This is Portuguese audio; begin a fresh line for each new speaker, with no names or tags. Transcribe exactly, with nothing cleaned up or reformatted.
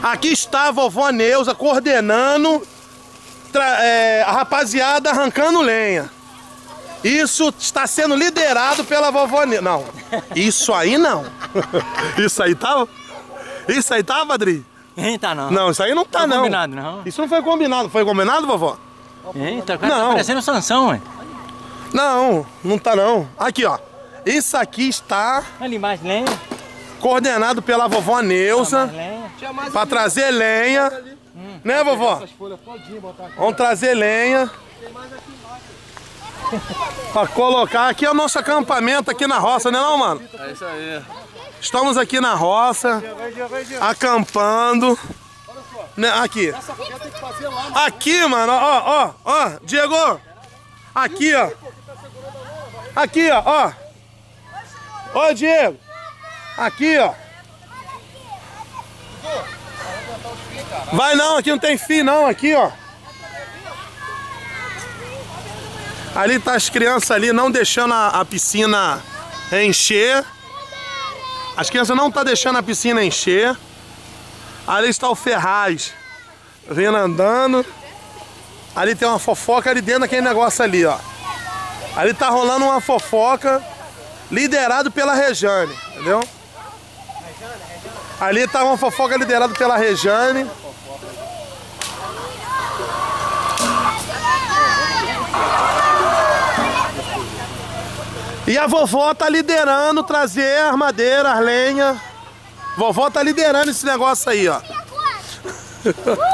Aqui está a vovó Neuza coordenando é, a rapaziada arrancando lenha. Isso está sendo liderado pela vovó Neuza. Não, isso aí não. Isso aí tá? Isso aí tá, Padrinho?
Hein, tá não.
Não, isso aí não tá
foi
não.
combinado, não.
Isso não foi combinado. Foi combinado, vovó?
Hein, tá,
não.
Tá parecendo Sansão, ué.
Não, não tá não. Aqui, ó. Isso aqui está...
Ali mais lenha.
Coordenado pela vovó Neuza. Pra trazer lenha. Hum. Né, vovó? Vamos trazer lenha. Pra colocar. Aqui é o nosso acampamento aqui na roça, né não, mano?
É isso aí.
Estamos aqui na roça, acampando. Né, aqui. Aqui, mano, ó, ó, ó, Diego. Aqui, ó. Aqui, ó, ó. Ô, Diego. Aqui, ó. Vai não, aqui não tem fio não, aqui, ó. Ali tá as crianças ali não deixando a, a piscina encher. As crianças não estão deixando a piscina encher. Ali está o Ferraz vindo andando. Ali tem uma fofoca ali dentro daquele negócio ali, ó. Ali tá rolando uma fofoca liderado pela Rejane, entendeu? Ali tá uma fofoca liderada pela Rejane. E a vovó tá liderando trazer as madeiras, as lenhas. Vovó tá liderando esse negócio aí, ó.